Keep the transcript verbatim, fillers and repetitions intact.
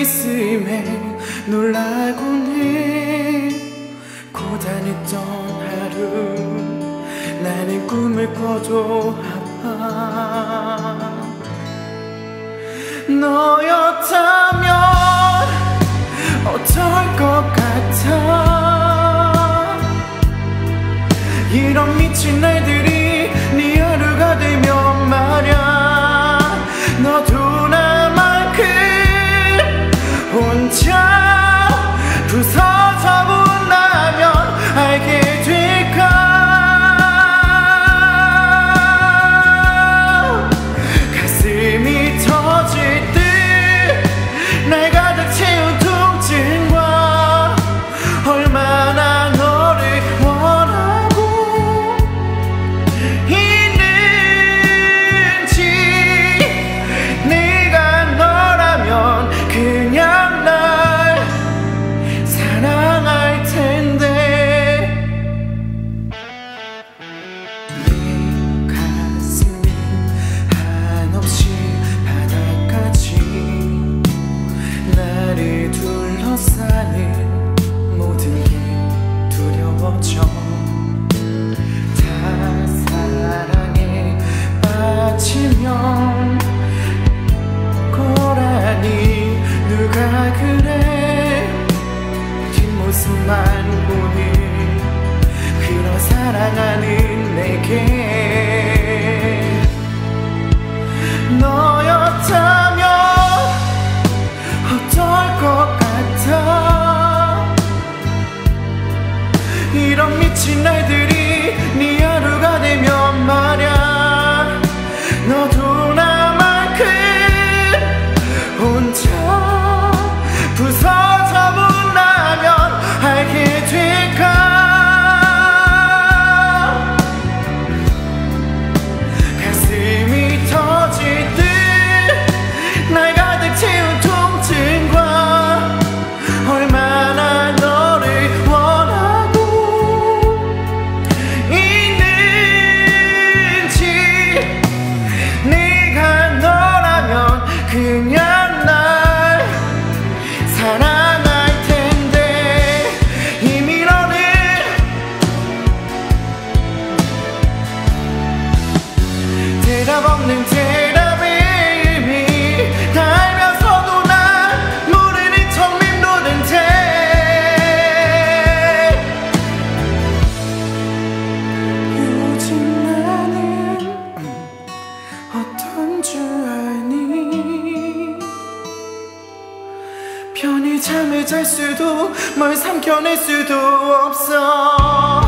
있음에 놀라곤 해. 고단했던 하루 나는 꿈을 꿔도 아파. 너였다면 어떨 것 같아. 이런 미친 날들이 네 하루가 되면 말야. 너도 나만큼 혼자 부서져 본다면 알게 될까. 가슴이 터질 듯 날 가득 채운 통증과 얼마나 너를 원하고 있는지. 네가 너라면 그냥 날 사랑할 텐데. 내 가슴이 한없이 바닥까지 나를 둘러싸는 모든 게 두려워져. 다 사랑에 빠지면 고라니 누가 그래. 뒷모습만 보는 그런 사랑하는 내게. 너였다면 어떨 것 같아. 이런 미친 날들이 네 하루가 되면 말야. 너도 나만큼 혼자 부서져 본다면 알게 될까. 가슴이 터질 듯 날 가득 채운 통증과 얼마나 너를 원하고 있는지. 네가 너라면 그냥 날 사랑할 텐데. 이미 너는 대답 없는 대답의 의미 다 알면서도 난 모르는 척 맴도는데. 요즘 나는 어떤 줄 아니. 편히 잠을 잘 수도 뭘 삼켜낼 수도 없어.